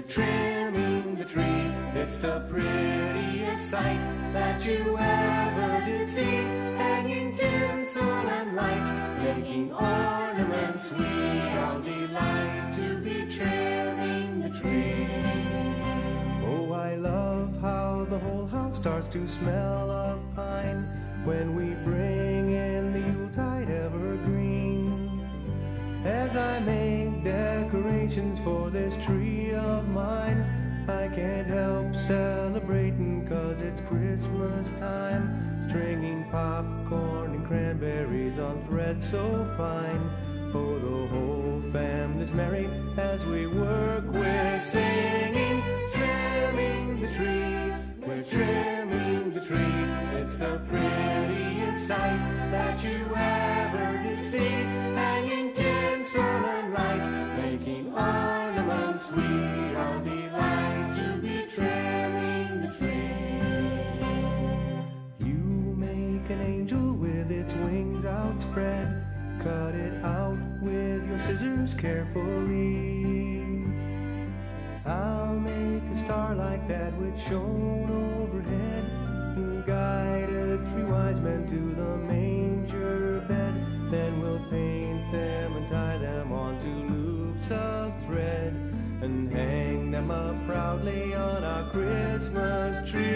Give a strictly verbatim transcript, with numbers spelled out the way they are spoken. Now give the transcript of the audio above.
trimming the tree. It's the prettiest sight that you ever did see. Hanging tinsel and lights, making ornaments. We all delight to be trimming the tree. Oh, I love how the whole house starts to smell of pine when we bring in the Yuletide evergreen. As I make decorations for this tree of mine, I can't help celebrating 'cause it's Christmas time. Stringing popcorn and cranberries on thread so fine. Oh, the whole family's merry as we work. We're singing, trimming the tree. We're trimming the tree. It's the prettiest sight that you ever did see. Hanging tinsel and lights, making ornaments. We all delight to be trimming the tree. You make an angel with its wings outspread. Cut it out with your scissors carefully. I'll make a star like that which shone overhead, and guided three wise men to the manger bed. Then we'll paint them and tie them onto loops of thread, and hang them up proudly on our Christmas tree.